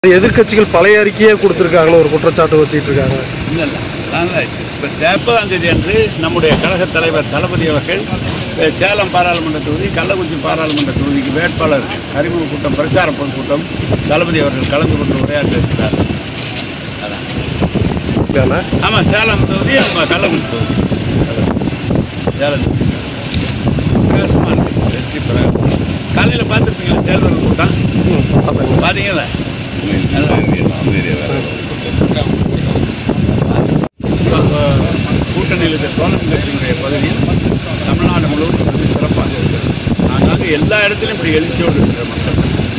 எதிர்க்கட்சிகள் பழைய அறிக்கையே கொடுத்திருக்காங்கன்னு ஒரு குற்றச்சாட்டு வச்சிட்டு இருக்காங்க. இல்ல நாங்கள் இப்போ 30ஆம் தேதி அன்று நம்முடைய கழக தலைவர் தளபதி அவர்கள் சேலம் பாராளுமன்ற தொகுதி, கள்ளக்குறிச்சி பாராளுமன்ற தொகுதிக்கு வேட்பாளர் அறிமுக கூட்டம், பிரச்சார பொதுக்கூட்டம் தளபதி அவர்கள் கலந்து கொண்டு உரையாற்றிருக்கிறார். அதான் ஆமாம், சேலம் தொகுதி, நம்ம கள்ளக்குறிச்சி தொகுதி, சேலம் பிரகாசமாக இருக்குது. வெற்றி பிரகாசம் காலையில் பார்த்துருப்பீங்களா செயல்வர் கூட்டம்? பார்த்தீங்களா? கூட்டணியில் இருக்கிற தோழர் கட்சியினுடைய பகுதியில் தமிழ்நாடு முழுவதும் வந்து சிறப்பாக இருக்கிறது. நாங்கள் எல்லா இடத்துலையும் இப்படி எழுச்சியோடு இருக்கிற மக்கள்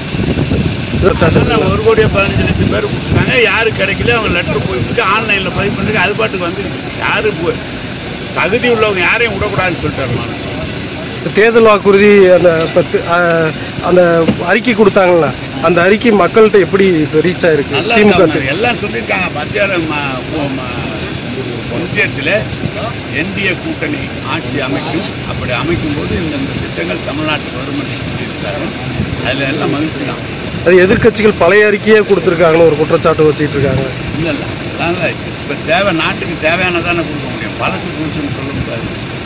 1,15,00,000 பேர் கொடுத்துருக்காங்க. யாருக்கு கிடைக்கல அவங்க லெட்டர் போயிட்டு ஆன்லைனில் பதிவு பண்ணுறது, அது பாட்டுக்கு வந்து யாரு தகுதி உள்ளவங்க யாரையும் விடக்கூடாதுன்னு சொல்லிட்டாரு. தேர்தல் வாக்குறுதி அந்த அறிக்கை கொடுத்தாங்களா, அந்த அறிக்கை மக்கள்கிட்ட எப்படி ரீச் ஆயிருக்கு? எல்லாம் சொல்லியிருக்காங்க. மத்திய ஒன்றியத்தில் என்டிஏ கூட்டணி ஆட்சி அமைக்கும். அப்படி அமைக்கும் போது இந்த திட்டங்கள் தமிழ்நாட்டுக்கு வரும் என்று சொல்லியிருக்காரு. அதில் எல்லாம் மகிழ்ச்சி தான். அது எதிர்க்கட்சிகள் பழைய அறிக்கையே கொடுத்துருக்காங்கன்னு ஒரு குற்றச்சாட்டு வச்சிட்டு இருக்காங்க. இல்லை நாங்கள் இப்போ நாட்டுக்கு தேவையானதானே கொடுக்க முடியும், பழசு புதுசுன்னு சொல்ல முடியாது.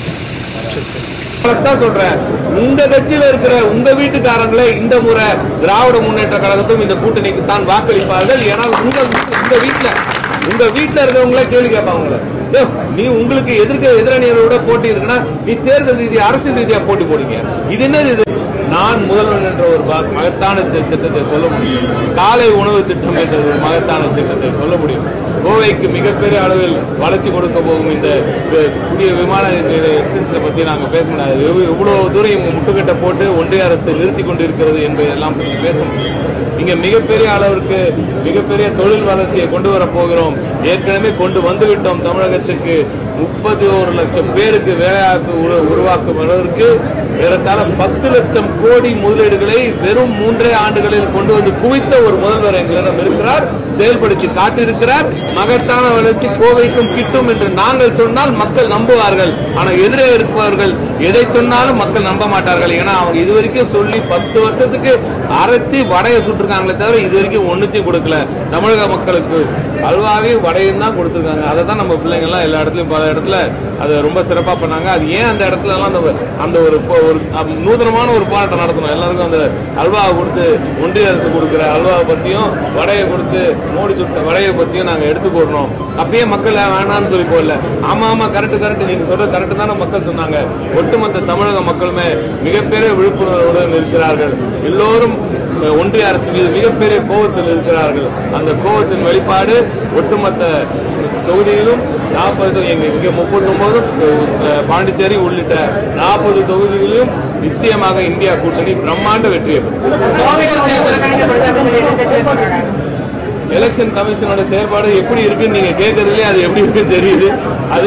சொல்றேன், உங்க கட்சியில இருக்கிற உங்க வீட்டுக்காரங்களே இந்த முறை திராவிட முன்னேற்ற கழகத்தும் இந்த கூட்டணிக்கு தான் வாக்களிப்பார்கள். ஏன்னா உங்க வீட்டுல இருக்கிறவங்களே கேள்வி கேட்பாங்க, நீ உங்களுக்கு எதிரணியோட போட்டி இருக்குன்னா நீ தேர்தல் ரீதியா அரசியல் ரீதியா போட்டி போடுங்க. இது என்னது? இது நான் முதல்வன் என்ற ஒரு மகத்தான திட்டத்தை சொல்ல முடியும். காலை உணவு திட்டம் என்ற ஒரு மகத்தான திட்டத்தை சொல்ல முடியும். கோவைக்கு மிகப்பெரிய அளவில் வளர்ச்சி கொடுக்க போகும் இந்த புதிய விமான எக்ஸ்டென்ஷனை பற்றி நாங்கள் பேச முடியாது. இவ்வளவு தூரம் முட்டுக்கட்டை போட்டு ஒன்றிய அரசு நிறுத்தி கொண்டிருக்கிறது என்பதெல்லாம் பற்றி பேச முடியும். இங்க மிகப்பெரிய அளவிற்கு மிகப்பெரிய தொழில் வளர்ச்சியை கொண்டு வர போகிறோம். ஏற்கனவே கொண்டு வந்துவிட்டோம். தமிழகத்துக்கு 31 லட்சம் பேருக்கு வேலைவாய்ப்பு உருவாக்கும் அளவிற்கு ஏறத்தாழ 10 லட்சம் கோடி முதலீடுகளை வெறும் 3 ஆண்டுகளில் கொண்டு வந்து குவித்த ஒரு முதல்வர் எங்களிடம் இருக்கிறார். செயல்படுத்தி காட்டியிருக்கிறார். மகத்தான வளர்ச்சி கோவைக்கும் கிட்டும் என்று நாங்கள் சொன்னால் மக்கள் நம்புவார்கள். ஆனால் எதிரே இருப்பவர்கள் எதை சொன்னாலும் மக்கள் நம்ப மாட்டார்கள். ஏன்னா அவங்க இதுவரைக்கும் சொல்லி 10 வருஷத்துக்கு அரைச்சி வடையை சுட்டிருக்காங்களே தவிர இதுவரைக்கும் ஒன்னுத்தையும் கொடுக்கல. தமிழக மக்களுக்கு அல்வாவையும் வடையும் தான் கொடுத்துருக்காங்க. அதை தான் நம்ம பிள்ளைங்க எல்லாம் எல்லா இடத்துலயும் பல இடத்துல அதை ரொம்ப சிறப்பா பண்ணாங்க. அது ஏன் அந்த இடத்துல எல்லாம் அந்த ஒரு நூதனமான ஒரு போராட்டம் நடத்தணும். எல்லாருக்கும் அந்த அல்வாவை கொடுத்து ஒன்றிய அரசு கொடுக்குற அல்வாவை பத்தியும் வடையை கொடுத்து மோடி சுட்ட வடையை பத்தியும் நாங்க எடுத்து போடணும். அப்பயே மக்கள் வேணாம்னு சொல்லி போடல. ஆமா கரெக்ட் நீங்க சொல்ற கரெக்ட் தானே மக்கள் சொன்னாங்க. ஒட்டுமொத்த தமிழக மக்களுமே மிகப்பெரிய விழிப்புணர்வுடன் இருக்கிறார்கள். எல்லோரும் ஒன்றிய அரசு மீது மிகப்பெரிய கோபத்தில் இருக்கிறார்கள். அந்த கோபத்தின் வெளிப்பாடு ஒட்டுமொத்த தொகுதியிலும் 40 இங்க 39 பாண்டிச்சேரி உள்ளிட்ட 40 தொகுதிகளிலும் நிச்சயமாக இந்தியா கூட்டணி பிரம்மாண்ட வெற்றியை எலெக்ஷன் கமிஷனோட செயல்பாடு எப்படி இருக்குன்னு நீங்க கேட்கறதுலயே அது எப்படி இருக்குன்னு தெரியுது. அது